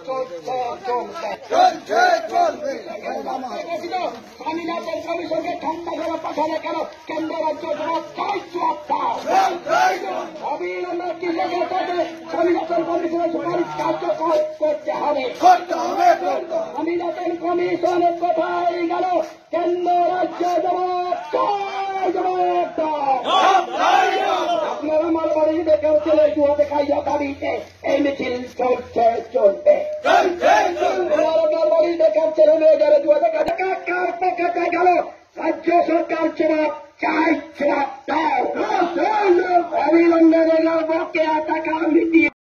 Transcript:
স্বামীনাথের কমিশনকে ঠান্ডা করে পাঠালে কেন? কেন্দ্র রাজ্য জবাব চাই, জবাব দাও। অবিলম্বে কি লেগে থাকে? স্বামীনাথের কমিশনের সুপারিশ কার্যকর করতে হবে। স্বামীনাথের কমিশনের কোথায় গেল? কেন্দ্র রাজ্য জবাব চাই, জবাব দাও। আপনারা মালবাড়িতে কেউ চলে জুয়াতে খাইয়া দাবিতে এই মিছিল চলবে। মালবাড়িতে কেউ ছেলে মেয়ে গেলে জুয়াতে কার পকেটে গেল? রাজ্য সরকার জবাব চাই, জবাব দাও। অবিলম্বে বকেয়া টাকা মিটিয়ে